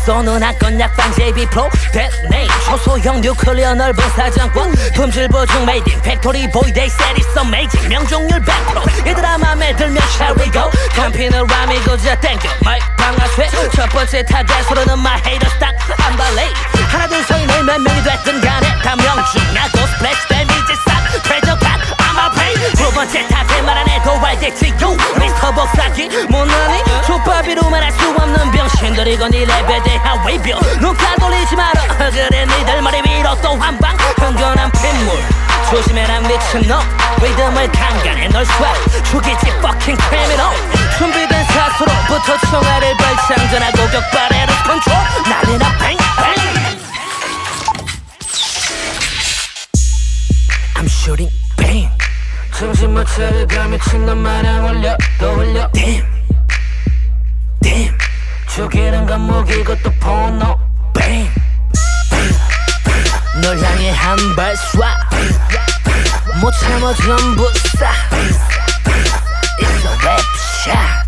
쏘는 한건 약반 JB 프로 데네임 초소형 뉴클리어 넓은 사정권 품질 보증 made in factory boy they said it's amazing 명중률 100% 얘들아 맘에 들면 shall we go 캠핑을 람이고자 땡겨 마이크 방아쇠 첫 번째 타겟으로는 my haters 딱 한 발레 하나 둘 서이 너희 몇 명이 됐든 간에 다 명중하고 스플래시 데미지 싹 퇴적한 I'm a pain 두 번째 타겟 말 안 해도 알겠지 you 미스터 복사기 못나니 족밥이로 말할 수 없는 병신들이고 니 랩에 대한 외병 눈가 돌리지 마라 그래 니들 머리 위로 또 한방 흥건한 핏물 조심해라 미친놈 리듬을 강간해 널 swell 죽이지 fucking criminal 준비된 사수로부터 총알을 발장전하고 격발해 lose control 난리나 bang bang I'm shooting bang 정신 못 차려가 미친놈 마냥 올려 또 올려 Damn Damn 죽이는 건 무기고 또 포노 Bang 널 향해 한 발 쏴 못 참아 전부 쏴 It's a rap shot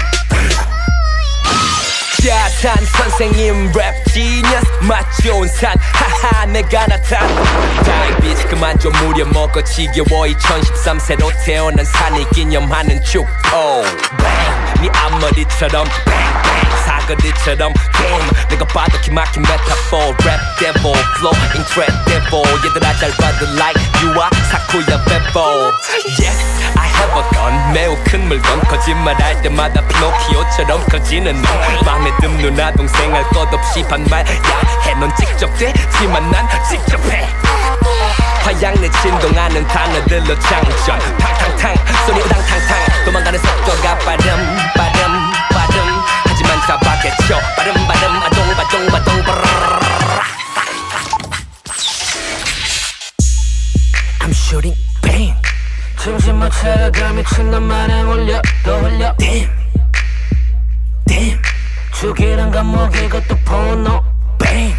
야산 선생님 랩 지니어스 맛 좋은 산 하하 내가 나타나 다이비지 그만 좀 무려먹어 지겨워 2013 새로 태어난 산이 기념하는 축복 네 앞머리처럼 사거리처럼 게임 내가 봐도 기막힌 메타포 랩 데보 flow incredible 얘들아 잘 받을 like you are 사쿠야 베보 Yes I have a gun 매우 큰 물건 거짓말할 때마다 피노키오처럼 커지는 너 맘에 든 누나 동생 할 것 없이 반말 야해 넌 직접 되지만 난 직접 해 화양내 진동하는 단어들로 장전 탕탕탕 소리 우당탕탕 도망가는 속도가 빠름 빠름 빠름 하지만 잡아겠죠 빠름 빠름 아동바동 바동 I'm shooting bang 정신 못 차려가 미친놈 마냥 올려 또 올려 Damn Damn 죽이는 건 무기고 또 포노 Bang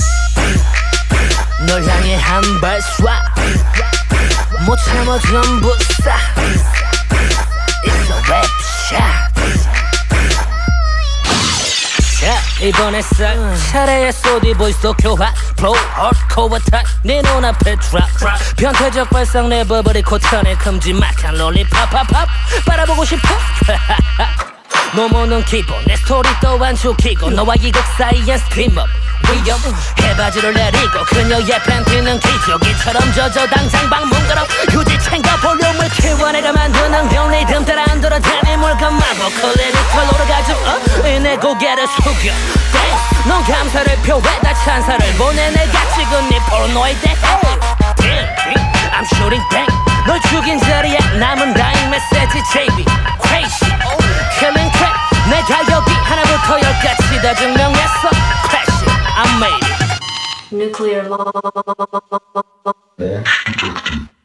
널 향해 한 발 쏴 못 참아 전부 쏴 It's a rap shot 자 이번에 싹 차례의 소디 보이스 교화 프로 헐코어 탓네 눈앞에 트랍 변태적 발상 내버버리고 턴에 큼지막한 롤리팝팝팝 빨아보고 싶어? 노모는 기본 내 스토리 또한 죽이고 너와 이곡 사이엔 스팀업 위험 해바지를 내리고 그녀의 팬티는 기저귀처럼 젖어 당장 방문 걸어 휴지 챙겨 볼륨을 키워 내가 만드는 병 리듬 따라 안 들어 대니 물건 마법 클리니컬 오르가즘 내 고개를 숙여 넌 감사를 표해 나 찬사를 보내 내가 찍은 네 포르노에 대해 I'm shooting bang 널 죽인 자리에 남은 다잉 메시지 JB crazy killing crack 내가 여기 하나부터 열까지 다 증명했어 crash I made it Nuclear law.